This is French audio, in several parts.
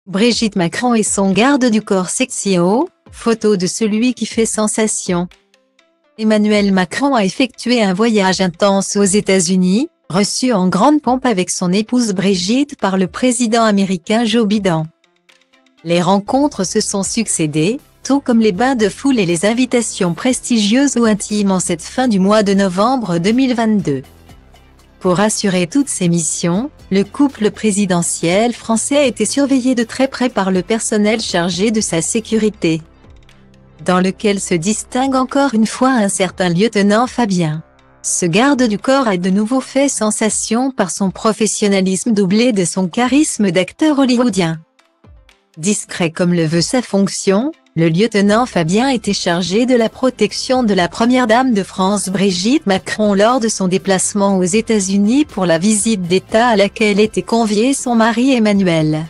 Brigitte Macron et son garde du corps sexy haut, photo de celui qui fait sensation. Emmanuel Macron a effectué un voyage intense aux États-Unis, reçu en grande pompe avec son épouse Brigitte par le président américain Joe Biden. Les rencontres se sont succédées, tout comme les bains de foule et les invitations prestigieuses ou intimes en cette fin du mois de novembre 2022. Pour assurer toutes ces missions, le couple présidentiel français a été surveillé de très près par le personnel chargé de sa sécurité, dans lequel se distingue encore une fois un certain lieutenant Fabien. Ce garde du corps a de nouveau fait sensation par son professionnalisme doublé de son charisme d'acteur hollywoodien. Discret comme le veut sa fonction, le lieutenant Fabien était chargé de la protection de la première dame de France Brigitte Macron lors de son déplacement aux États-Unis pour la visite d'État à laquelle était convié son mari Emmanuel.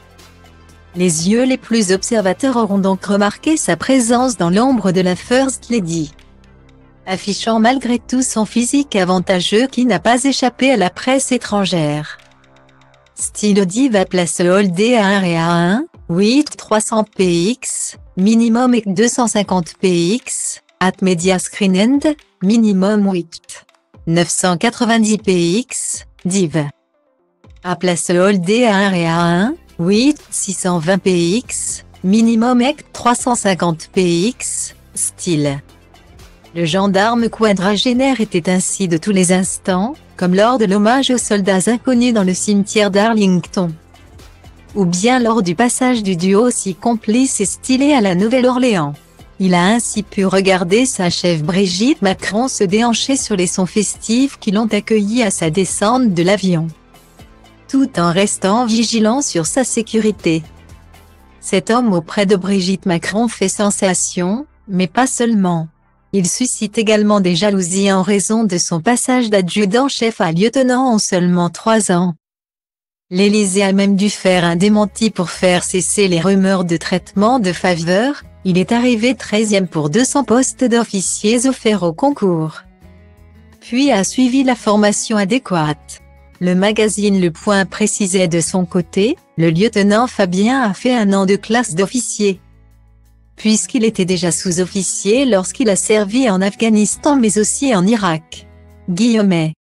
Les yeux les plus observateurs auront donc remarqué sa présence dans l'ombre de la First Lady, affichant malgré tout son physique avantageux qui n'a pas échappé à la presse étrangère. Style diva place All Day A1 et A1, 8 300 px, minimum et 250 px, at media screen end, minimum 8 990 px, div. A place All Day A1 et A1, 8 620 px, minimum et 350 px, style. Le gendarme quadragénaire était ainsi de tous les instants, comme lors de l'hommage aux soldats inconnus dans le cimetière d'Arlington, ou bien lors du passage du duo si complice et stylé à la Nouvelle-Orléans. Il a ainsi pu regarder sa chef Brigitte Macron se déhancher sur les sons festifs qui l'ont accueilli à sa descente de l'avion, tout en restant vigilant sur sa sécurité. Cet homme auprès de Brigitte Macron fait sensation, mais pas seulement. Il suscite également des jalousies en raison de son passage d'adjudant-chef à lieutenant en seulement 3 ans. L'Élysée a même dû faire un démenti pour faire cesser les rumeurs de traitement de faveur. Il est arrivé 13e pour 200 postes d'officiers offerts au concours, puis a suivi la formation adéquate. Le magazine Le Point précisait de son côté, le lieutenant Fabien a fait 1 an de classe d'officier, puisqu'il était déjà sous-officier lorsqu'il a servi en Afghanistan mais aussi en Irak. Guillemets.